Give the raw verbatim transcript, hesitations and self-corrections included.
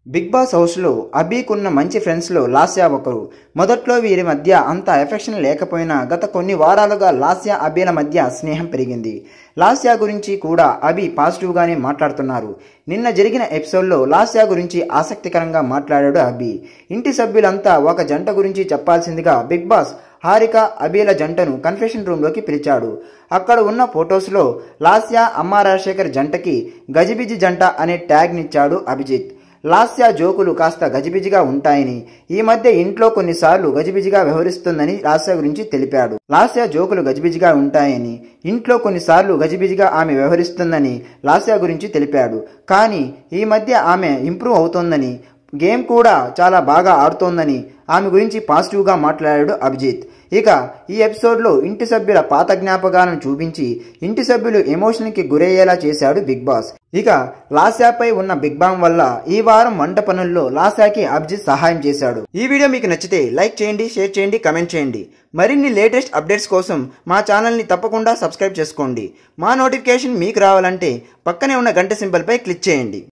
Big boss హౌస్లో అభికున్న మంచి ఫ్రెండ్స్లో లాస్యా ఒకరు. మొదట్లో వీరి మధ్య అంత ఎఫెక్షన్ లేకపోయినా గత కొన్ని వారాలుగా లాస్యా అభిల మధ్య స్నేహం పెరిగింది. లాస్యా గురించి కూడా అభి పాజిటివ్గానే మాట్లాడుతున్నారు. నిన్న జరిగిన ఎపిసోడ్లో లాస్యా గురించి ఆసక్తికరంగా మాట్లాడాడు అభి. ఇంటి సభ్యులంతా ఒక జంట గురించి చెప్పాల్సిందిగా బిగ్ బాస్ హారిక అభిల జంటను కన్ఫెషన్ రూమ్లోకి పిలిచాడు. అక్కడ ఉన్న ఫొటోస్లో లాస్యా అమ్మరాజశేఖర్ జంటకి గజిబిజి జంట అనే ట్యాగ్నిచ్చాడు అభిజిత్. లాస్యా జోకులు కాస్త గజిబిజిగా ఉంటాయని, ఈ మధ్య ఇంట్లో కొన్నిసార్లు గజిబిజిగా వ్యవహరిస్తుందని లాస్యా గురించి తెలిపాడు. లాస్యా జోకులు గజిబిజిగా ఉంటాయని, ఇంట్లో కొన్నిసార్లు గజిబిజిగా ఆమె వ్యవహరిస్తుందని లాస్యా గురించి తెలిపాడు. కానీ ఈ మధ్య ఆమె ఇంప్రూవ్ అవుతోందని, గేమ్ కూడా చాలా బాగా ఆడుతోందని ఆమె గురించి పాజిటివ్గా మాట్లాడాడు అభిజిత్. ఇక ఈ ఎపిసోడ్లో ఇంటి సభ్యుల పాత జ్ఞాపకాలను చూపించి ఇంటి సభ్యులు ఎమోషన్కి గురయ్యేలా చేశాడు బిగ్ బాస్. ఇక లాస్యాపై ఉన్న బిగ్ బాంగ్ వల్ల ఈ వారం వంట పనుల్లో లాస్యాకి అభిజిత్ సహాయం చేశాడు. ఈ వీడియో మీకు నచ్చితే లైక్ చేయండి, షేర్ చేయండి, కమెంట్ చేయండి. మరిన్ని లేటెస్ట్ అప్డేట్స్ కోసం మా ఛానల్ని తప్పకుండా సబ్స్క్రైబ్ చేసుకోండి. మా నోటిఫికేషన్ మీకు రావాలంటే పక్కనే ఉన్న గంట సింబల్పై క్లిక్ చేయండి.